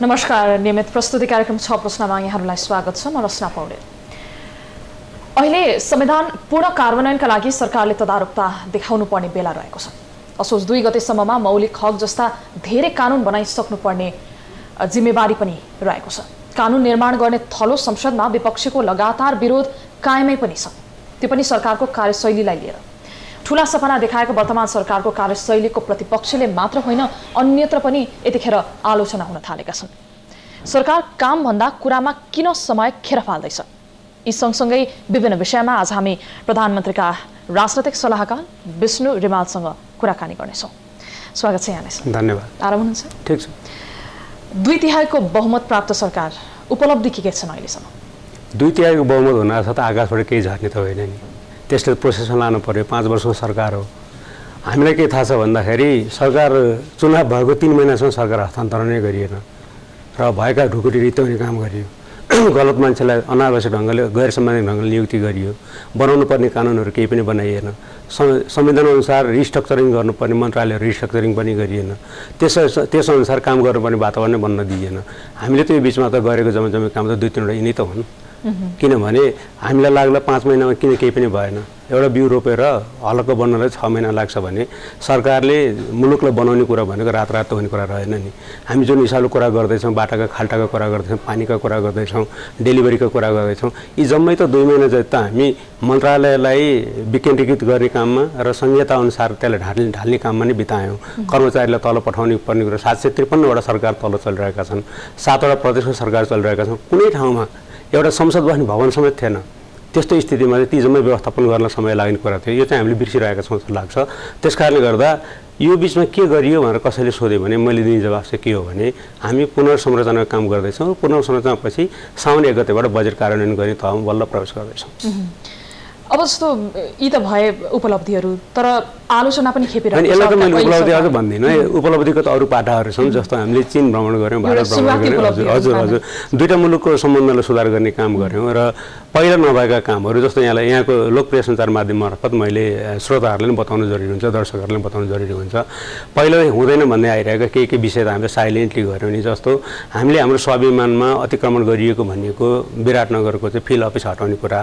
नमस्कार, नियमित प्रस्तुति कार्यक्रम 6 प्रश्नमा यहाँहरूलाई स्वागत छ। म रचना पौडेल। अहिले संविधान पूर्ण कार्यान्वयनका लागि सरकारले तदारुकता देखाउनु पर्ने बेला रहेको छ। असोज 2 गतेसम्ममा मौलिक हक जस्ता धेरै कानुन बनाइसक्नुपर्ने जिम्मेवारी पनि रहेको छ। कानुन निर्माण गर्ने थलो संसदमा विपक्षीको लगातार विरोध कायमै पनि छ, त्यो पनि सरकारको कार्यशैलीलाई लिएर। ठूला सपना देखाएको वर्तमान सरकारको कार्यशैलीको प्रतिपक्षले मात्र होइन, अन्यत्र पनि यतिखेर आलोचना हुन थालेका छन्। सरकार कामभन्दा कुरामा किन समय खेर फाल्दैछ? यी सँगसँगै विभिन्न विषयमा आज हामी प्रधानमन्त्रीका राजनैतिक सल्लाहकार विष्णु रिमालसँग कुराकानी गर्नेछौँ। स्वागत छ यहाँलाई। धन्यवाद। आराम हुनुहुन्छ? ठिक छ। 2/3 बहुमत प्राप्त सरकार उपलब्धि के छन् अहिलेसम्म? 2/3 बहुमत हुन त आकाशबाट केही झर्ने त होइन नि, त्यसले प्रोसेसमा लानु पर्यो। 5 वर्षको सरकार हो। हामीलाई के थाहा छ भन्दाखेरि सरकार चुनाव भएको 3 महिनासम्म सरकार हस्तान्तरणै गरिएन र भएका ढुकुटी रित्याउने काम गरियो। गलत मान्छेलाई अनावश्यक ढङ्गले गैर संवैधानिक ढङ्गले नियुक्ति गरियो। बनाउनु पर्ने कानुनहरू केही पनि बनाइएन। संविधान अनुसार रिस्ट्रक्चरिङ गर्नुपर्ने मन्त्रालय रिस्ट्रक्चरिङ पनि गरिएन। त्यसअनुसार काम गर्नुपर्ने वातावरण बन्न दिइएन। हामीले त्यो बिचमा त गरेको जम्मै काम त 2-3 वटा यिनै त हुन्। किनभने हामीलाई लाग्ला 5 महिनामा किन केही पनि भएन। एउटा बिउ रोपेर हलक्क बन्नलाई 6 महिना लाग्छ भने सरकारले मुलुकलाई बनाउने कुरा भनेको रात हुने कुरा रहेन नि। हामी जुन हिसाबले कुरा गर्दैछौँ, बाटाका खाल्टाका कुरा गर्दैछौँ, पानीका कुरा गर्दैछौँ, डेलिभरीका कुरा गर्दैछौँ, यी जम्मै त 2 महिना जति त हामी मन्त्रालयलाई विकेन्द्रीकृत गर्ने काममा र संहिता अनुसार त्यसलाई ढाल्ने काममा नै बितायौँ। कर्मचारीलाई तल पठाउने पर्ने कुरा 753 वटा सरकार तल चलिरहेका छन्। 7 वटा प्रदेशको सरकार चलिरहेका छन्। कुनै ठाउँमा एउटा संसद बस्ने भवन समेत थिएन। त्यस्तो स्थितिमा चाहिँ ती जम्मै व्यवस्थापन गर्न समय लाग्ने कुरा थियो। यो चाहिँ हामीले बिर्सिरहेका छौँ जस्तो लाग्छ। त्यसकारणले गर्दा यो बिचमा के गरियो भनेर कसैले सोध्यो भने मैले दिने जवाफ चाहिँ के हो भने हामी पुनर्संरचनाको काम गर्दैछौँ। पुनर्संरचनापछि साउन 1 गतेबाट बजेट कार्यान्वयन गर्ने तहमा बल्ल प्रवेश गर्दैछौँ। अब जस्तो यी त भए उपलब्धिहरू, तर आलोचना पनि खेपिरहेको छ। यसलाई त मैले उपलब्धि अझ भन्दिनँ। उपलब्धिको त अरू पाटाहरू छन्। जस्तो हामीले चीन भ्रमण गऱ्यौँ, भारत भ्रमण गऱ्यौँ। हजुर 2टा मुलुकको सम्बन्धलाई सुधार गर्ने काम गऱ्यौँ र पहिला नभएका कामहरू जस्तो यहाँको लोकप्रिय सञ्चार माध्यम मार्फत मैले श्रोताहरूले पनि बताउनु जरुरी हुन्छ, दर्शकहरूले पनि बताउनु जरुरी हुन्छ। पहिला हुँदैन भन्दै आइरहेका केही विषय त हामीले साइलेन्टली गऱ्यौँ नि। जस्तो हामीले हाम्रो स्वाभिमानमा अतिक्रमण गरिएको भनेको विराटनगरको चाहिँ फिल्ड अफिस हटाउने कुरा,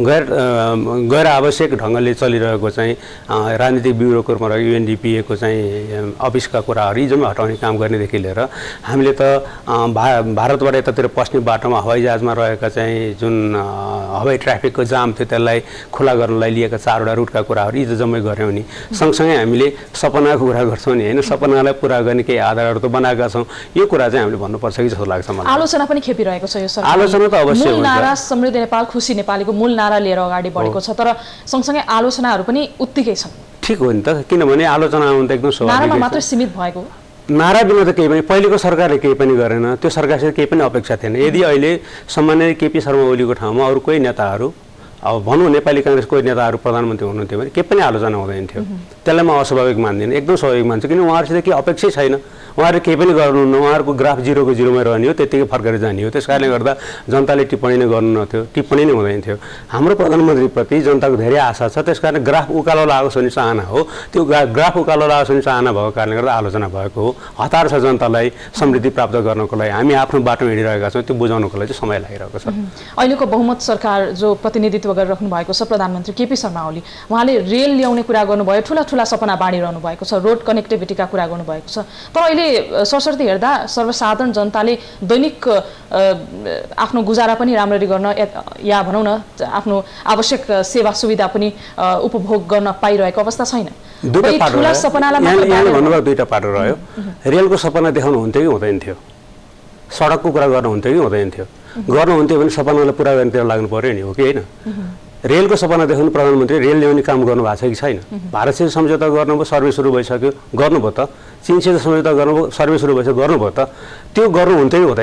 गैर आवश्यक ढङ्गले चलिरहेको चाहिँ राजनीतिक ब्युरोको UNDPA को चाहिँ अफिसका कुराहरू यी जम्मै हटाउने काम गर्नेदेखि लिएर हामीले त भारतबाट यतातिर पस्ने बाटोमा हवाईजहाजमा रहेका चाहिँ जुन हवाई ट्राफिकको जाम थियो त्यसलाई खुला गर्नलाई लिएका 4 वटा रुटका कुराहरू यी त जम्मै गऱ्यौँ नि। सँगसँगै हामीले सपनाको कुरा गर्छौँ नि होइन, सपनालाई पुरा गर्ने केही आधारहरू त बनाएका छौँ। यो कुरा चाहिँ हामीले भन्नुपर्छ कि जस्तो लाग्छ मलाई। आलोचना पनि खेपिरहेको छ यो सरकार। आलोचना त अवश्य हुन्छ। मूल नारा समृद्ध नेपाल खुसी नेपालीको मूल नारा लिएर अगाडि बढेको छ, तर सँगसँगै आलोचनाहरू पनि उत्तिकै छन्। ठिक हो नि त, किनभने आलोचना आउनु त एकदम स्वाभाविक। नारामा मात्र सीमित भएको नारा बिना त केही पनि पहिलेको सरकारले केही पनि गरेन। त्यो सरकारसित केही पनि अपेक्षा थिएन। यदि अहिले सामान्य KP शर्मा ओलीको ठाउँमा अरू कोही नेताहरू, अब भनौँ नेपाली काङ्ग्रेस कोही नेताहरू प्रधानमन्त्री हुनुहुन्थ्यो भने केही पनि आलोचना हुँदैन थियो। त्यसलाई म अस्वाभाविक मान्दिनँ, एकदम स्वाभाविक मान्छु। किन उहाँहरूसित केही अपेक्षै छैन। उहाँहरूले केही पनि गर्नुहुन्न। उहाँहरूको ग्राफ 0 को 0 मै रहने हो, त्यतिकै फर्केर जाने हो। त्यस कारणले गर्दा जनताले टिप्पणी नै गर्नु नथ्यो, टिप्पणी नै हुँदैन थियो। हाम्रो प्रधानमन्त्रीप्रति जनताको धेरै आशा छ। त्यस कारण ग्राफ उकालो लागोस् भन्ने चाहना हो। त्यो ग्राफ उकालो लागोस् भन्ने चाहना भएको कारणले गर्दा आलोचना भएको हो। हतार छ जनतालाई समृद्धि प्राप्त गर्नको लागि। हामी आफ्नो बाटो हिँडिरहेका छौँ, त्यो बुझाउनको लागि चाहिँ समय लागिरहेको छ। अहिलेको बहुमत सरकार जो प्रतिनिधित्व गरिराख्नु भएको छ प्रधानमन्त्री KP शर्मा ओली, उहाँले रेल ल्याउने कुरा गर्नुभयो, ठुला सपना बाँडिरहनु भएको छ, रोड कनेक्टिभिटीका कुरा गर्नुभएको छ। तर अहिले सरसर्ती हेर्दा सर्वसाधारण जनताले दैनिक आफ्नो गुजारा पनि राम्ररी गर्न या भनौँ न आफ्नो आवश्यक सेवा सुविधा पनि उपभोग गर्न पाइरहेको अवस्था छैन। ठुला सपनालाई भन्नुभयो 2टा पाटो रह्यो। रेलको सपना देखाउनु हुन्थ्यो कि हुँदैन थियो? सडकको कुरा गर्नु हुन्थ्यो कि हुँदैन थियो? गर्नुहुन्थ्यो भने सपनालाई पुरा गर्नेतिर लाग्नु पर्यो नि, हो कि होइन? रेलको सपना देखाउनु प्रधानमन्त्री रेल ल्याउने काम गर्नु भएको छ कि छैन? भारतसित सम्झौता गर्नुभयो, सर्वे सुरु भइसक्यो, गर्नुभयो त। चीनसित सम्झौता गर्नुभयो, सर्वे सुरु भइसक्यो, गर्नुभयो त। त्यो गर्नुहुन्थ्यो कि हुँदैन थियो?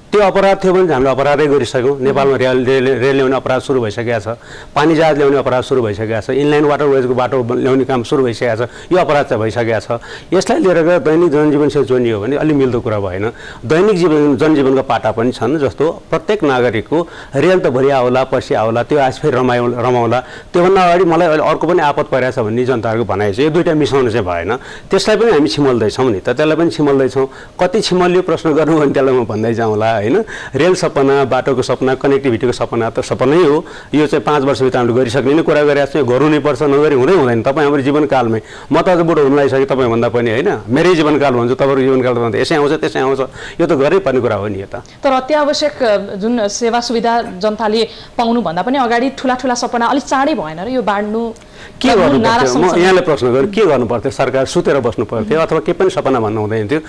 त्यो अपराध थियो भने हामीले अपराधै गरिसक्यौँ। नेपालमा रेल ल्याउने अपराध सुरु भइसकेको छ, पानी जहाज ल्याउने अपराध सुरु भइसकेको छ, इनलाइन वाटरवेजको बाटो ल्याउने काम सुरु भइसकेको छ। यो अपराध चाहिँ भइसकेको छ। यसलाई लिएर गएर दैनिक जनजीवनसँग जोडियो भने अलि मिल्दो कुरा भएन। दैनिक जनजीवनको पाटा पनि छन्, जस्तो प्रत्येक नागरिकको रेल त भोलि आउला पर्सि आउला, त्यो आज फेरि रमाउला, त्योभन्दा अगाडि मलाई अहिले अर्को पनि आपत परिरहेछ भन्ने जनताहरूको भनाइ छ। यो दुईवटा मिसाउनु चाहिँ भएन। त्यसलाई पनि हामी छिमल्दैछौँ नि त, त्यसलाई पनि छिमल्दैछौँ। कति छिमल्यो प्रश्न गर्नु भने त्यसलाई म भन्दै जाउँला होइन। रेल सपना, बाटोको सपना, कनेक्टिभिटीको सपना त सपनै हो। यो चाहिँ 5 वर्षभित्र हामीले गरिसक्ने नै कुरा गरेको छु। गर्नु नै पर्छ, नगरी हुँदै हुँदैन। तपाईँ हाम्रो जीवनकालमै, म त अझ बुढो हुन लागिसकेँ तपाईँभन्दा पनि होइन। मेरै जीवनकाल भन्छु, तपाईँको जीवनकाल त यसै आउँछ त्यसै आउँछ। यो त गरै पर्ने कुरा हो नि। यो त तर अत्यावश्यक जुन सेवा सुविधा जनताले पाउनुभन्दा पनि अगाडि ठुला सपना अलिक चाँडै भएन र यो बाँड्नु के गर्नु पर्थ्यो? म यहाँले प्रश्न गरेँ, के गर्नु पर्थ्यो? सरकार सुतेर बस्नु पर्थ्यो अथवा के पनि सपना भन्नु हुँदैन थियो?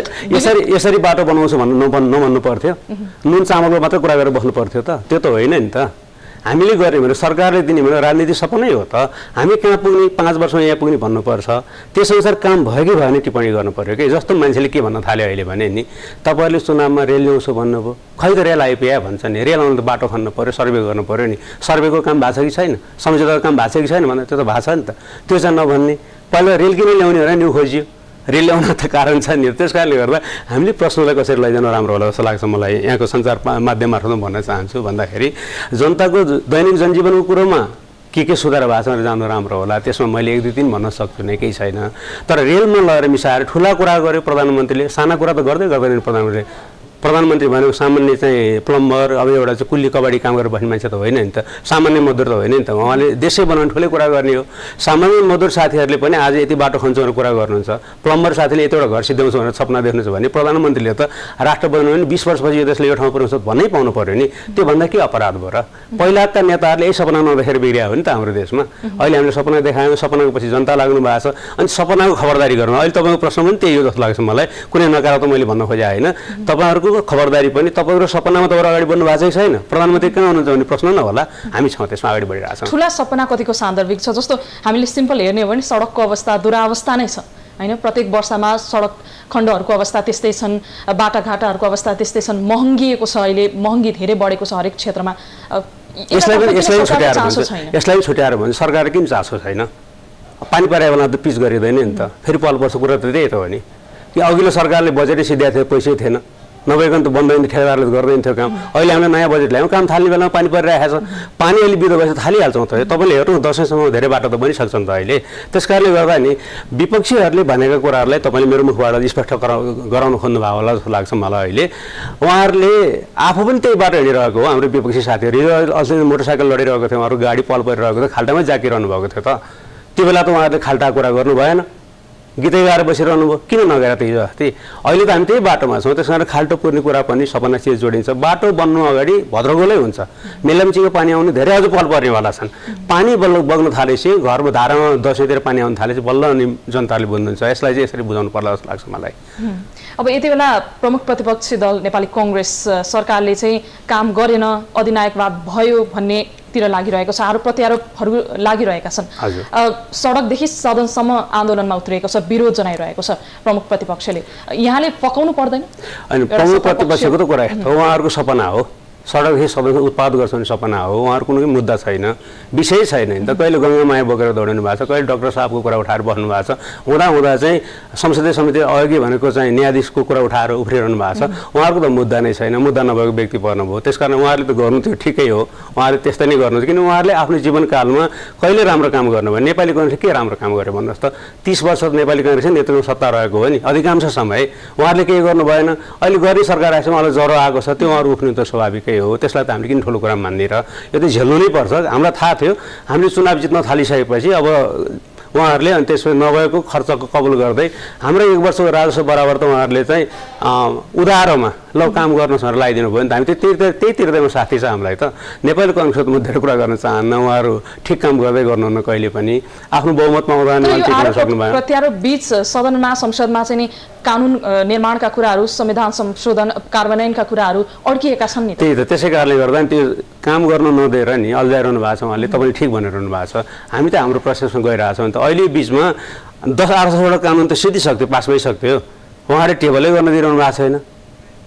यसरी बाटो बनाउँछु भन्नु नभन्नु पर्थ्यो? नुन चामलको मात्रै कुरा गरेर बस्नु पर्थ्यो त? त्यो त होइन नि त। हामीले गऱ्यौँ भने, सरकारले दिने भने राजनीति सपनै हो त। हामी कहाँ पुग्ने, 5 वर्षमा यहाँ पुग्ने भन्नुपर्छ। त्यसअनुसार काम भयो कि भएन टिप्पणी गर्नु पऱ्यो कि। जस्तो मान्छेले के भन्न थाल्यो अहिले भने नि, तपाईँहरूले चुनावमा रेल ल्याउँछु भन्नुभयो, खै त रेल आइपुग्यो भन्छ नि। रेल आउनु त बाटो खन्नु पऱ्यो, सर्वे गर्नु पऱ्यो नि। सर्वेको काम भएको छ कि छैन, सम्झौताको काम भएको छ कि छैन भन्दा त्यो त भएको छ नि त। त्यो चाहिँ नभन्ने, पहिला रेल किन ल्याउने हो र न्यु खोजियो। रेल ल्याउन त कारण छ नि। त्यस कारणले गर्दा हामीले प्रश्नलाई कसरी लैजानु राम्रो होला जस्तो लाग्छ मलाई। यहाँको सञ्चार माध्यम मार्फत भन्न चाहन्छु भन्दाखेरि जनताको दैनिक जनजीवनको कुरोमा के सुधार भएको छ जानु राम्रो होला। त्यसमा मैले 1, 2, 3 भन्न सक्छु नै, केही छैन। तर रेलमा लगेर मिसाएर ठुला कुरा गर्यो प्रधानमन्त्रीले, साना कुरा त गर्दैन प्रधानमन्त्री भनेको सामान्य चाहिँ प्लम्बर, अब एउटा चाहिँ कुल्ली कबाडी काम गरेर बस्ने मान्छे त होइन नि त, सामान्य मजदुर त होइन नि त। उहाँले देशै बनाउने ठुलै कुरा गर्ने हो। सामान्य मजदुर साथीहरूले पनि आज यति बाटो खन्छ भनेर कुरा गर्नुहुन्छ, प्लम्बर साथीले यतिवटा घर सिद्ध्याउँछ भनेर सपना देख्नुहुन्छ भने प्रधानमन्त्रीले त राष्ट्र बनाउनु भने 20 वर्षपछि यो देशले यो ठाउँ पुर्याउँछ भन्नै पाउनु पऱ्यो नि। त्योभन्दा के अपराध भयो र? पहिलाका नेताहरूले यही सपना नदेखेर बिग्रिया हो नि त हाम्रो देशमा। अहिले हामीले सपना देखायौँ, सपनाको पछि जनता लाग्नु भएको छ। अनि सपनाको खबरदारी गर्नु, अहिले तपाईँको प्रश्न पनि त्यही हो जस्तो लाग्छ मलाई। कुनै नकारात्मक मैले भन्न खोजेँ होइन। तपाईँहरूको खबरदारी पनि तपाईँको सपनामा तपाईँहरू अगाडि बढ्नु भएको छ छैन? प्रधानमन्त्री कहाँ हुनुहुन्छ भन्ने प्रश्न नहोला। हामी छौँ त्यसमा अगाडि बढिरहेको छौँ। ठुला सपना कतिको सान्दर्भिक छ? जस्तो हामीले सिम्पल हेर्ने हो भने सडकको अवस्था दुरावस्था नै छ होइन। प्रत्येक वर्षमा सडक खण्डहरूको अवस्था त्यस्तै छन्, बाटाघाटाहरूको अवस्था त्यस्तै छन्, महँगिएको छ, अहिले महँगी धेरै बढेको छ हरेक क्षेत्रमा। यसलाई छुट्याएर भने सरकार किन चासो छैन? पानी परेको बेला त पिच गरिँदैन नि त। फेरि पल पर्छ कुरा त त्यही त हो नि। कि अघिल्लो सरकारले बजेटै सिध्याएको थियो, पैसै थिएन, नभइकन त बन्दैन, ठेकेदारले गर्दैन थियो काम। अहिले हामीले नयाँ बजेट ल्यायौँ, काम थाल्ने बेलामा पानी परिरहेको छ। पानी अहिले बिदो भएपछि थालिहाल्छौँ त। तपाईँले हेर्नु दसैँसम्म धेरै बाटो त बनिसक्छ नि त अहिले। त्यस कारणले गर्दा नि विपक्षीहरूले भनेका कुराहरूलाई तपाईँले मेरो मुखबाट स्पष्ट गराउन खोज्नुभयो होला जस्तो लाग्छ मलाई। अहिले उहाँहरूले आफू पनि त्यही बाटो हिँडिरहेको हो। हाम्रो विपक्षी साथीहरू अस्ति मोटरसाइकल लडिरहेको थियो, उहाँहरू गाडी पल परिरहेको थियो, खाल्टामै जाकिरहनु भएको थियो त। त्यो बेला त उहाँहरूले खाल्टा कुरा गर्नु भएन, गीतै गाएर बसिरहनु भयो, किन नगएर त हिजो अस्ति? अहिले त हामी त्यही बाटोमा छौँ। त्यस कारण खाल्टो पुर्ने कुरा पनि सपना चिज जोडिन्छ। बाटो बन्नु अगाडि भद्रगोलै हुन्छ, मेलम्चीको पानी आउने धेरै अझ पल पर्नेवाला छन्। पानी बग्न थालेपछि घरमा धारामा दसैँतिर पानी आउनु थालेपछि बल्ल अनि जनताले बुझ्नुहुन्छ। यसलाई चाहिँ यसरी बुझाउनु पर्ला जस्तो लाग्छ मलाई। अब यति बेला प्रमुख प्रतिपक्षी दल नेपाली कांग्रेस सरकारले चाहिँ काम गरेन, अधिनायकवाद भयो भन्नेतिर लागिरहेको छ, आरोप प्रत्यारोपहरू लागिरहेका छन्। सडकदेखि सदनसम्म आन्दोलनमा उत्रिएको छ, विरोध जनाइरहेको छ प्रमुख प्रतिपक्षले। यहाँले पकाउनु पर्दैन? अनि प्रमुख प्रतिपक्षको त कुरा उहाँहरूको सपना हो, सडकदेखि सदन उत्पाद गर्छ भने सपना हो। उहाँहरूको कुनै मुद्दा छैन, विषय छैन नि त। कहिले गङ्गामाया बोकेर दौडिनु भएको छ, कहिले डाक्टर साहबको कुरा उठाएर बस्नु भएको छ। हुँदा चाहिँ संसदीय समिति अघि भनेको चाहिँ न्यायाधीशको कुरा उठाएर उफ्रिरहनु भएको छ। उहाँहरूको त मुद्दा नै छैन, मुद्दा नभएको व्यक्ति पर्नुभयो। त्यस कारण उहाँहरूले त गर्नु थियो, ठिकै हो, उहाँहरूले त्यस्तै नै गर्नु थियो। किन उहाँहरूले आफ्नो जीवनकालमा कहिले राम्रो काम गर्नुभयो? नेपाली काङ्ग्रेसले के राम्रो काम गर्यो भन्नुहोस् त? 30 वर्ष नेपाली काङ्ग्रेस नेतृत्वमा सत्ता रहेको हो नि, अधिकांश समय उहाँहरूले केही गर्नु भएन। अहिले गर्ने सरकार आएछ, उहाँलाई ज्वरो आएको छ, त्यो उहाँहरू उठ्नु त स्वाभाविकै हो। त्यसलाई त हामीले किन ठुलो कुरा मान्ने र? यो त झेल्नु नै पर्छ। हामीलाई थाहा थियो हामीले चुनाव जित्न थालिसकेपछि अब उहाँहरूले अनि त्यसपछि नभएको खर्चको कबुल गर्दै हाम्रो 1 वर्षको राजस्व बराबर त उहाँहरूले चाहिँ उधारोमा ल काम गर्नुहोस् भनेर लगाइदिनु भयो नि त। हामी त्यही तिर्दैमा साथी छ हामीलाई त। नेपाली काङ्ग्रेसको मुद्दाको कुरा गर्न चाहन्न, उहाँहरू ठिक काम गर्दै गर्नुहुन्न कहिले पनि। आफ्नो बहुमतमा आउँदा मान्छे गर्न सक्नुभयो। प्रत्यारोप बीच सदनमा संसदमा चाहिँ नि कानुन निर्माणका कुराहरू, संविधान संशोधन कार्यान्वयनका कुराहरू अड्किएका छन् नि। त्यही त, त्यसै कारणले गर्दा नि त्यो काम गर्न नदिएर नि अल्झाइरहनु भएको छ उहाँले। तपाईँले ठिक भनिरहनु भएको छ, हामी त हाम्रो प्रोसेसमा गइरहेछौँ नि त। अहिले बिचमा 10 आर्सवटा कानुन त सिद्धिसक्थ्यो, पास भइसक्थ्यो, उहाँहरूले टेबलै गर्न दिइरहनु भएको छैन।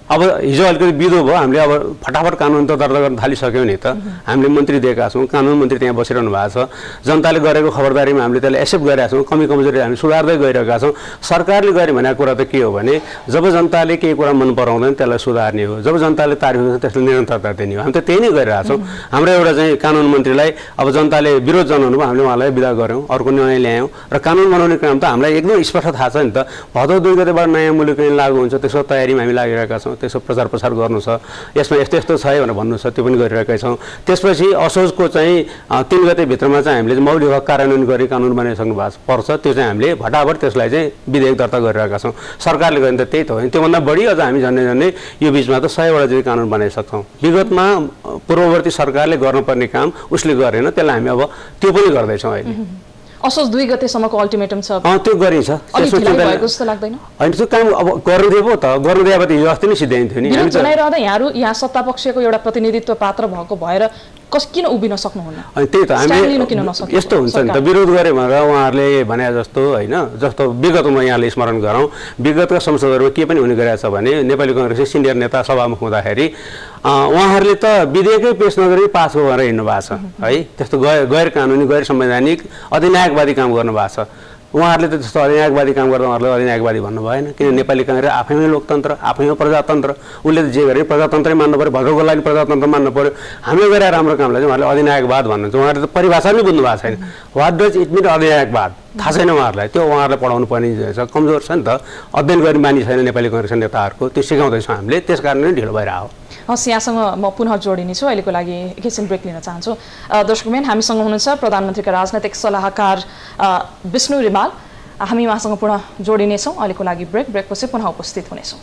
अब हिजो अलिकति बिदो भयो हामीले अब फटाफट कानुन त दर्ता गर्न थालिसक्यौँ नि त हामीले मन्त्री दिएका छौँ कानुन मन्त्री त्यहाँ बसिरहनु भएको छ जनताले गरेको खबरदारीमा हामीले त्यसलाई एक्सेप्ट गरेका छौँ कमी कमजोरी हामी सुधार्दै गइरहेका छौँ सरकारले गर्ने भनेको कुरा त के हो भने जब जनताले केही कुरा मन पराउँदैन त्यसलाई सुधार्ने हो जब जनताले तारिफ गर्छ त्यसलाई निरन्तरता दिने हो हामी त त्यही नै गरिरहेका छौँ हाम्रो एउटा चाहिँ कानुन मन्त्रीलाई अब जनताले विरोध जनाउनु भयो हामीले उहाँलाई विदा गऱ्यौँ अर्को निर्णय ल्यायौँ र कानुन बनाउने काम त हामीलाई एकदम स्पष्ट थाहा छ नि त भदौ 2 गतेबाट नयाँ मूल्य ऐन लागू हुन्छ त्यसको तयारीमा हामी लागिरहेका छौँ त्यसको प्रचार प्रसार गर्नु छ यसमा यस्तो यस्तो छ भनेर भन्नु छ त्यो पनि गरिरहेका छौँ त्यसपछि असोजको चाहिँ 3 गते भित्रमा चाहिँ हामीले मौलिक हक कार्यान्वयन गरी कानुन बनाइसक्नु भएको पर्छ त्यो चाहिँ हामीले फटाफट त्यसलाई चाहिँ विधेयक दर्ता गरिरहेका छौँ सरकारले गर्ने त त्यही त हो त्योभन्दा बढी अझ हामी झन्डै यो बिचमा त 100 वटा जति कानुन बनाइसक्छौँ विगतमा पूर्ववर्ती सरकारले गर्नुपर्ने काम उसले गरेन त्यसलाई हामी अब त्यो पनि गर्दैछौँ अहिले असोज 2 गतेसम्मको अल्टिमेटम छ त्यो गरिन्छ होइन त्यो काम अब गर्नु दिए पो त गर्नु दिए भए त हिजो अस्ति नै सिद्ध्याइन्थ्यो नि हामी जनाइरहँदा यहाँ सत्ता पक्षको एउटा प्रतिनिधित्व पात्र भएको भएर किन उभिन सक्नुहुन्न अनि त्यही त हामी यस्तो हुन्छ नि त विरोध गरे भनेर उहाँहरूले भने जस्तो होइन जस्तो विगतमा यहाँले स्मरण गरौँ विगतका संसदहरूमा के पनि हुने गरेछ भने नेपाली कांग्रेसको सिनियर नेता सभामुख हुँदाखेरि उहाँहरूले त विधेयकै पेश नगरी पास गरेर हिँड्नु भएको छ है त्यस्तो गैर कानुनी गैर संवैधानिक अधिनायकवादी काम गर्नु भएको छ उहाँहरूले त त्यस्तो अधिनायकवादी काम गर्दा उहाँहरूले अधिनायकवादी भन्नु भएन किन नेपाली कांग्रेस आफैमै लोकतन्त्र आफैमा प्रजातन्त्र उसले त जे गरे प्रजातन्त्रै मान्नु पर्यो भद्रको लागि प्रजातन्त्र मान्नु पर्यो हामीले गरेर राम्रो कामलाई चाहिँ उहाँहरूले अधिनायकवाद भन्नुहुन्छ उहाँहरूले त परिभाषा नै बुझ्नु भएको छैन वाट डज इट मिन अधिनायकवाद थाहा छैन उहाँहरूलाई त्यो उहाँहरूले पढाउनु पर्ने छ कमजोर छ नि त अध्ययन गर्ने बानी छैन नेपाली कांग्रेस नेताहरूको त्यो सिकाउँदैछौँ हामीले त्यस कारण नै ढिलो भइरहेको हस् यहाँसँग म पुनः जोडिनेछु अहिलेको लागि एकैछिन ब्रेक लिन चाहन्छु दर्शकबिन हामीसँग हुनुहुन्छ प्रधानमन्त्रीका राजनैतिक सल्लाहकार विष्णु रिमाल हामी उहाँसँग पुनः जोडिनेछौँ अहिलेको लागि ब्रेकपछि पुनः उपस्थित हुनेछौँ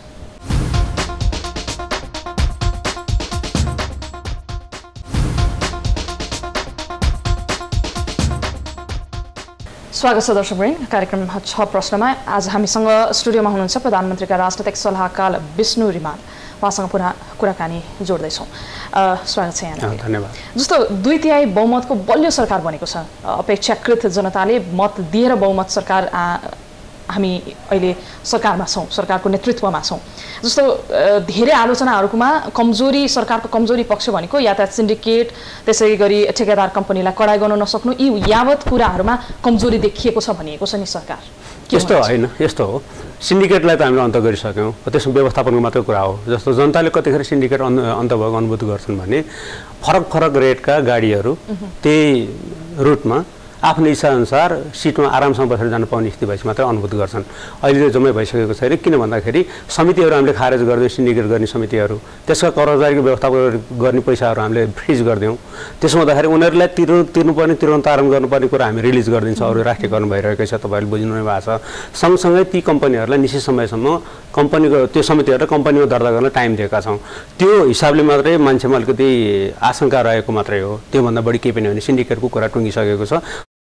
स्वागत छ दर्शकवृन्द कार्यक्रम 6 प्रश्नमा आज हामीसँग स्टुडियोमा हुनुहुन्छ प्रधानमन्त्रीका राजनैतिक सल्लाहकार विष्णु रिमाल उहाँसँग पुनः कुराकानी जोड्दैछौँ स्वागत छ यहाँलाई धन्यवाद जस्तो 2/3 बहुमतको बलियो सरकार बनेको छ अपेक्षाकृत जनताले मत दिएर बहुमत सरकार हामी अहिले सरकारमा छौँ सरकारको नेतृत्वमा छौँ जस्तो धेरै आलोचनाहरूमा कमजोरी सरकारको कमजोरी पक्ष भनेको यातायात सिन्डिकेट त्यसै गरी ठेकेदार कम्पनीलाई कडाइ गर्न नसक्नु यी यावत कुराहरूमा कमजोरी देखिएको छ भनिएको छ नि सरकार यस्तो होइन यस्तो हो सिन्डिकेटलाई त हामीले अन्त गरिसक्यौँ त्यसको व्यवस्थापनको मात्रै कुरा हो जस्तो जनताले कतिखेर सिन्डिकेट अन्त भएको अनुभूत गर्छन् भने फरक रेटका गाडीहरू त्यही रुटमा आफ्नो इच्छाअनुसार सिटमा आरामसँग बसेर जान पाउने स्थिति भएपछि मात्रै अनुभूत गर्छन् अहिले जम्मै भइसकेको छैन किन भन्दाखेरि समितिहरू हामीले खारेज गरिदियौँ सिन्डिकेट गर्ने समितिहरू त्यसका कर्मचारीको व्यवस्थापन गर्ने पैसाहरू हामीले फ्रिज गरिदियौँ त्यसो हुँदाखेरि उनीहरूलाई तिर्नुपर्ने तिरोन्तारण गर्नुपर्ने कुरा हामी रिलिज गरिदिन्छौँ अरू राष्ट्रियकरण भइरहेकै छ तपाईँहरूले बुझ्नु नै भएको छ सँगसँगै ती कम्पनीहरूलाई निश्चित समयसम्म कम्पनीको त्यो समितिहरूलाई कम्पनीमा दर्ता गर्न टाइम दिएका छौँ त्यो हिसाबले मात्रै मान्छेमा अलिकति आशंका रहेको मात्रै हो त्योभन्दा बढी केही पनि होइन सिन्डिकेटको कुरा टुङ्गिसकेको छ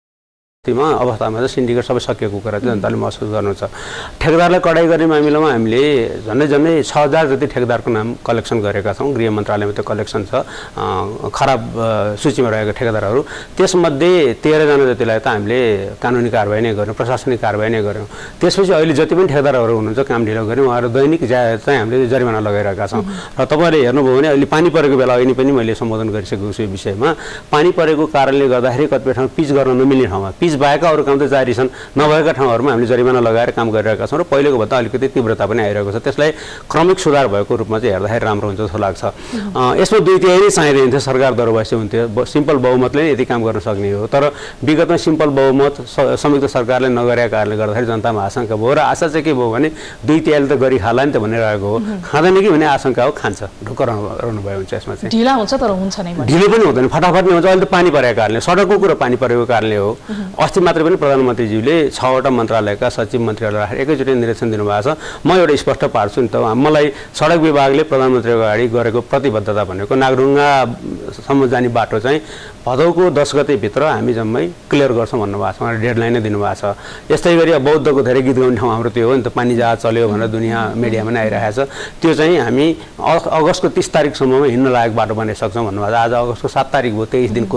अवस्थामा चाहिँ सिन्डिकेट सबै सकिएको कुरा चाहिँ जनताले महसुस गर्नु छ ठेकेदारलाई कडाइ गर्ने मामिलामा हामीले झन्डै 6000 जति ठेकेदारको नाम कलेक्सन गरेका छौँ गृह मन्त्रालयमा त्यो कलेक्सन छ खराब सूचीमा रहेका ठेकेदारहरू त्यसमध्ये 13 जना जतिलाई त हामीले कानुनी कारबाही नै गर्यौँ प्रशासनिक कारबाही नै गर्यौँ त्यसपछि अहिले जति पनि ठेकेदारहरू हुनुहुन्छ काम ढिलो गर्यौँ उहाँहरू दैनिक चाहिँ हामीले जरिमाना लगाइरहेका छौँ र तपाईँले हेर्नुभयो भने अहिले पानी परेको बेला अहिले पनि मैले सम्बोधन गरिसकेको छु यो विषयमा पानी परेको कारणले गर्दाखेरि कतिपय ठाउँ पिच गर्न नमिल्ने ठाउँमा पिच बाहेकका अरू काम त जारी छन् नभएका ठाउँहरूमा हामीले जरिमाना लगाएर काम गरिरहेका छौँ र पहिलेको भन्दा अलिकति तीव्रता पनि आइरहेको छ त्यसलाई क्रमिक सुधार भएको रूपमा चाहिँ हेर्दाखेरि राम्रो हुन्छ जस्तो लाग्छ यसमा 2/3 नै चाहिँदैन थियो सरकार दरबासी हुन्थ्यो सिम्पल बहुमतले नै यति काम गर्न सक्ने हो तर विगतमा सिम्पल बहुमत संयुक्त सरकारले नगरेका कारणले गर्दाखेरि जनतामा आशंका भयो र आशा चाहिँ के भयो भने 2/3 त गरी खाला नि त भनिरहेको हो खाँदैन कि भन्ने आशंका हो खान्छ ढुक्क रहनु भयो हुन्छ यसमा चाहिँ ढिला हुन्छ तर हुन्छ नै ढिलो पनि हुँदैन फटाफट नै हुन्छ अहिले त पानी परेको कारणले सडकको कुरा पानी परेको कारणले हो अस्ति मात्र पनि प्रधानमन्त्रीज्यूले 6 वटा मन्त्रालयका सचिव मन्त्रीहरूलाई राखेर एकैचोटि निर्देशन दिनुभएको छ म एउटा स्पष्ट पार्छु नि त मलाई सडक विभागले प्रधानमन्त्रीको अगाडि गरेको प्रतिबद्धता भनेको नागढुङ्गासम्म जाने बाटो चाहिँ भदौको 10 गतेभित्र हामी जम्मै क्लियर गर्छौँ भन्नुभएको छ उहाँले डेडलाइन नै दिनुभएको छ यस्तै गरी बौद्धको धेरै गीत गाउने ठाउँ हाम्रो त्यो हो नि त पानी जहाज चल्यो भनेर दुनियाँ मिडियामा नै आइरहेको छ त्यो चाहिँ हामी अगस्तको 30 तारिकसम्ममा हिँड्न लायक बाटो बनाइसक्छौँ भन्नुभएको छ आज अगस्तको 7 तारिक भयो 23 दिन कुरौँ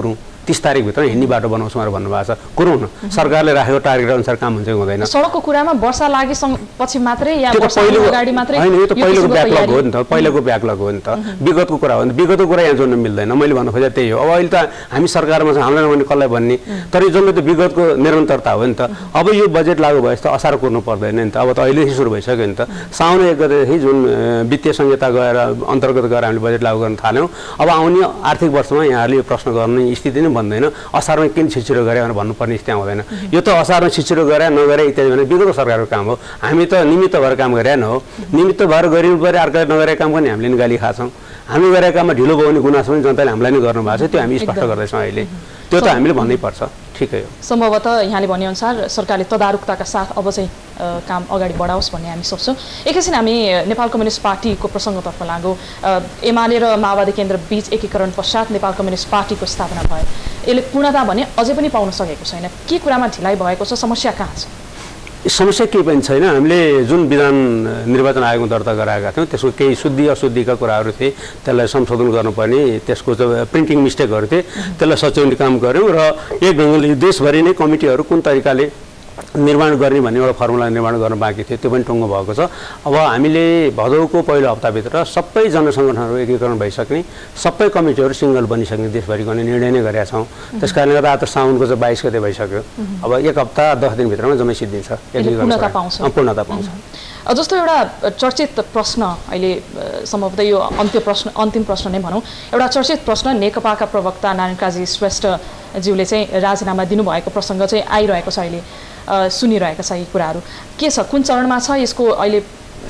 30 तारिकभित्र हिँड्ने बाटो बनाउँछु भनेर भन्नुभएको छ। गरौँ न, सरकारले राखेको टार्गेट अनुसार काम हुन्छ कि हुँदैन। सडकको कुरामा वर्षा लागेपछि मात्रै या वर्षा अगाडि मात्रै होइन, यो त पहिलेको ब्याकलग हो नि त, पहिलेको ब्याकलग हो नि त, विगतको कुरा हो नि। विगतको कुरा यहाँ जोड्न मिल्दैन। मैले भन्नु खोजेँ त्यही हो। अब अहिले त हामी सरकारमा छौँ, हामीलाई नभने कसलाई भन्ने, तर यो जसले त विगतको निरन्तरता हो नि त। अब यो बजेट लागु भएपछि त असार कुर्नु पर्दैन नि त। अब त अहिले सुरु भइसक्यो नि त। साउन 1 गतेदेखि जुन वित्तीय संहिता गएर अन्तर्गत गएर हामीले बजेट लागु गर्न थाल्यौँ। अब आउने आर्थिक वर्षमा यहाँहरूले यो प्रश्न गर्ने स्थिति नै बन्दैन। असारमा किन छिटो गरे भनेर भन्नुपर्ने स्थिति आउँदैन। यो त असारमा छिटो गरे नगरे इत्यादि भने विगतको सरकारको काम हो। हामी त निमित्त भएर काम गरे न हो। निमित्त भएर गरिनु पर्यो, अर्काले नगरेको काम पनि हामीले गाली खाछौँ। हामी गरेको काममा ढिलो भयो भने गुनासो पनि जनताले हामीलाई नै गर्नु भएको छ। त्यो हामी स्पष्ट गर्दैछौँ अहिले। त्यो त हामीले भन्नै पर्छ। ठिकै हो। सम्भवतः यहाँले भनेअनुसार सरकारले तदारुकताका साथ अब चाहिँ काम अगाडि बढाओस् भन्ने हामी सोच्छौँ। एकैछिन हामी नेपाल कम्युनिस्ट पार्टीको प्रसङ्गतर्फ लागौँ। एमाले र माओवादी केन्द्र बीच एकीकरण पश्चात नेपाल कम्युनिस्ट पार्टीको स्थापना भयो। यसले पूर्णता भने अझै पनि पाउन सकेको छैन। के कुरामा ढिलाइ भएको छ? समस्या कहाँ छ? समस्या केही पनि छैन। हामीले जुन विधान निर्वाचन आयोगमा दर्ता गराएका थियौँ त्यसको केही शुद्धि अशुद्धिका कुराहरू थिए, त्यसलाई संशोधन गर्नुपर्ने, त्यसको प्रिन्टिङ मिस्टेकहरू थिए, त्यसलाई सच्याउने काम गऱ्यौँ र एक ढङ्गले देशभरि नै कमिटीहरू कुन तरिकाले निर्माण गर्ने भन्ने एउटा फर्मुला निर्माण गर्न बाँकी थियो, त्यो पनि टुङ्गो भएको छ। अब हामीले भदौको पहिलो हप्ताभित्र सबै जनसङ्गठनहरू एकीकरण भइसक्ने, सबै कमिटीहरू सिङ्गल बनिसक्ने देशभरि गर्ने निर्णय नै गरेका छौँ। त्यस कारणले गर्दा आज साउनको चाहिँ 22 गते भइसक्यो। अब 1 हप्ता 10 दिनभित्रमा जम्मै सिद्धिन्छ, पूर्णता पाउँछ। जस्तो एउटा चर्चित प्रश्न अहिले सम्भवतः यो अन्तिम प्रश्न नै भनौँ, एउटा चर्चित प्रश्न नेकपाका प्रवक्ता नारायण काजी श्रेष्ठज्यूले चाहिँ राजीनामा दिनुभएको प्रसङ्ग चाहिँ आइरहेको छ। अहिले सुनिरहेका छ यी कुराहरू। के छ, कुन चरणमा छ यसको अहिले?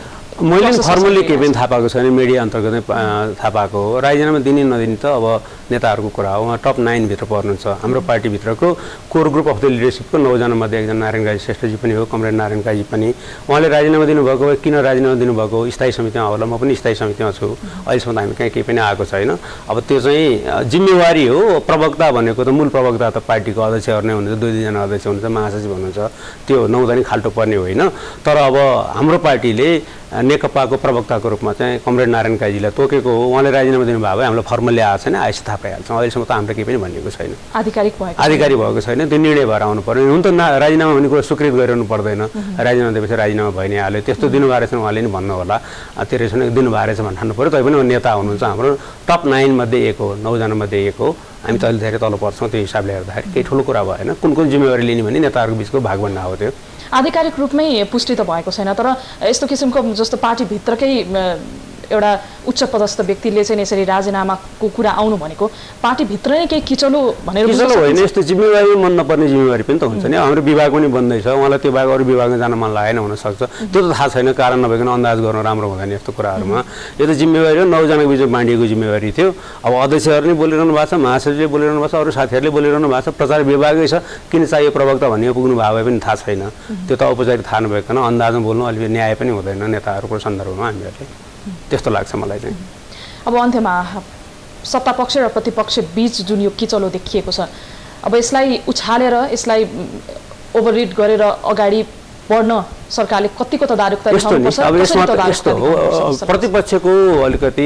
मैले फर्मली केही पनि थाहा पाएको छैन, मिडिया अन्तर्गत नै थाहा पाएको हो। राजीनामा दिने नदिने त अब नेताहरूको कुरा हो। उहाँ टप 9 भित्र पर्नुहुन्छ। हाम्रो पार्टीभित्रको कोर ग्रुप अफ द लिडरसिपको 9 जना मध्ये एकजना नारायण काजी श्रेष्ठजी पनि हो, कमरेड नारायण काजी पनि। उहाँले राजीनामा दिनुभएको हो। किन राजीनामा दिनुभएको हो? स्थायी समितिमा होला, म पनि स्थायी समितिमा छु। अहिलेसम्म त हामी कहीँ केही पनि आएको छैन। अब त्यो चाहिँ जिम्मेवारी हो। प्रवक्ता भनेको त मूल प्रवक्ता त पार्टीको अध्यक्षहरू नै हुनुहुन्छ, 2 जना अध्यक्ष हुनुहुन्छ, महासचिव हुनुहुन्छ। त्यो 9 जना खाल्टो पर्ने होइन। तर अब हाम्रो पार्टीले नेकपाको प्रवक्ताको रूपमा चाहिँ कमरेड नारायण काजीलाई तोकेको हो। उहाँले राजीनामा दिनुभएको भए हामीलाई फर्मली आएको छैन, आएपछि थाहा पाइहाल्छौँ। अहिलेसम्म त हामीले केही पनि भनिएको छैन, आधिकारिक भएको छैन। त्यो निर्णय भएर आउनु पर्यो। हुन त राजीनामा भन्ने कुरा स्वीकृत गरिरहनु पर्दैन। राजीनामा दिएपछि राजीनामा भइ नै हाल्यो। त्यस्तो दिनुभएको रहेछ उहाँले नि भन्नु होला, त्यो रहेछ दिनुभएको रहेछ भन्नु ठान्नु पऱ्यो। तैपनि नेता हुनुहुन्छ, हाम्रो टप 9 मध्ये एक हो, 9 जना मध्ये एक हो। हामी त अहिले धेरै तल पर्छौँ। त्यो हिसाबले हेर्दाखेरि केही ठुलो कुरा भएन। कुन जिम्मेवारी लिने भने नेताहरूको बिचको भाग बन्न हो। त्यो आधिकारिक रूपमै पुष्टि त भएको छैन, तर यस्तो किसिमको जस्तो पार्टीभित्रकै एउटा उच्च पदस्थ व्यक्तिले चाहिँ यसरी राजीनामाको कुरा आउनु भनेको पार्टीभित्र नै केही किचलो भनेर किचलो होइन। यस्तो जिम्मेवारी मन नपर्ने जिम्मेवारी पनि त हुन्छ नि। हाम्रो विभाग पनि बन्दैछ, उहाँलाई त्यो बाहेक अरू विभागमा जान मन लागेन हुनसक्छ। त्यो त थाहा छैन, कारण नभइकन अन्दाज गर्नु राम्रो हुँदैन यस्तो कुराहरूमा। यो त जिम्मेवारी हो, 9 जनाको बिचमा बाँडिएको जिम्मेवारी थियो। अब अध्यक्षहरू नै बोलिरहनु भएको छ, महासचिवले बोलिरहनु भएको छ, अरू साथीहरूले बोलिरहनु भएको छ। प्रचार विभागै छ, किन चाहियो प्रवक्ता भन्ने पुग्नु भएको भए पनि थाहा छैन। त्यो त औपचारिक थाहा नभइकन अन्दाजमा बोल्नु अलिक न्याय पनि हुँदैन नेताहरूको सन्दर्भमा हामीहरूले, त्यस्तो लाग्छ मलाई चाहिँ। अब अन्त्यमा सत्तापक्ष र प्रतिपक्ष बीच जुन यो किचलो देखिएको छ, अब यसलाई उछालेर यसलाई ओभररिड गरेर अगाडि बढ्न सरकारले कतिको तदारुकता देखाउनुपर्छ? अब यसमा यस्तो हो, प्रतिपक्षको अलिकति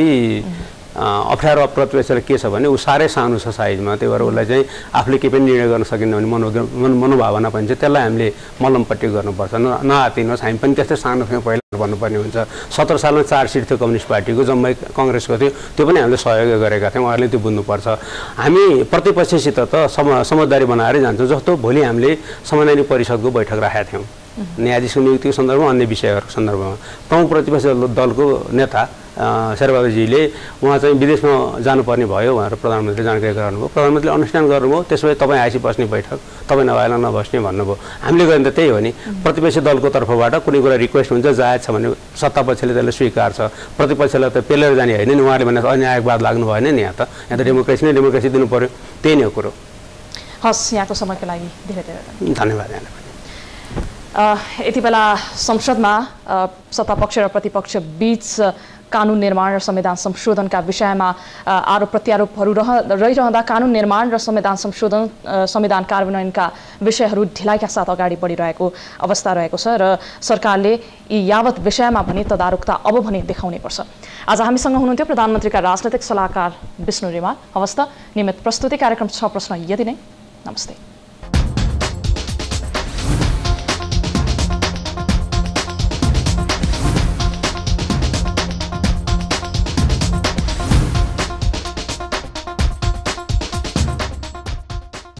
अप्ठ्यारो प्रतिपक्षले के छ भने ऊ साह्रै सानो छ साइजमा, त्यही भएर उसलाई चाहिँ आफूले केही पनि निर्णय गर्न सकिन्न भने मनोभावना पनि छ, त्यसलाई हामीले मलमपट्टि गर्नुपर्छ। नआतिनुहोस्, हामी पनि त्यस्तै सानो थियौँ पहिला भन्नुपर्ने हुन्छ। 17 सालमा 4 सिट थियो कम्युनिस्ट पार्टीको, जम्मै कङ्ग्रेसको थियो, त्यो पनि हामीले सहयोग गरेका थियौँ। उहाँहरूले त्यो बुझ्नुपर्छ। हामी प्रतिपक्षसित त समझदारी बनाएरै जान्छौँ। जस्तो भोलि हामीले संवैधानिक परिषदको बैठक राखेका थियौँ न्यायाधीशको नियुक्तिको सन्दर्भमा, अन्य विषयहरूको सन्दर्भमा। प्रमुख प्रतिपक्ष दलको नेता शेरबहादुरजीले उहाँ चाहिँ विदेशमा जानुपर्ने भयो भनेर प्रधानमन्त्रीले जानकारी गराउनुभयो। प्रधानमन्त्रीले अनुष्ठान गर्नुभयो। त्यसो भए तपाईँ आएपछि बस्ने बैठक, तपाईँ नभएन नबस्ने भन्नुभयो। हामीले गर्ने त त्यही हो नि। प्रतिपक्ष दलको तर्फबाट कुनै कुरा रिक्वेस्ट हुन्छ, जायज छ भने सत्तापक्षले त्यसलाई स्वीकार छ। प्रतिपक्षलाई त पेलेर जाने होइन नि। उहाँले भने अन्यायवाद लाग्नु भएन नि। यहाँ त डेमोक्रेसी नै डेमोक्रेसी दिनु पर्यो, त्यही नै हो कुरो। हस्, यहाँको समयको लागि धेरै धेरै धन्यवाद। यहाँलाई यति बेला संसदमा सत्तापक्ष र प्रतिपक्ष बीच कानुन निर्माण र संविधान संशोधनका विषयमा आरोप प्रत्यारोपहरू रहिरहँदा कानुन निर्माण र संविधान कार्यान्वयनका विषयहरू ढिलाइका साथ अगाडि बढिरहेको अवस्था रहेको छ र सरकारले यी यावत विषयमा भने तदारुकता अब भने देखाउनै पर्छ। आज हामीसँग हुनुहुन्थ्यो प्रधानमन्त्रीका राजनैतिक सल्लाहकार विष्णु रिमाल। हवस् त, नियमित प्रस्तुति कार्यक्रम 6 प्रश्न यति नै। नमस्ते।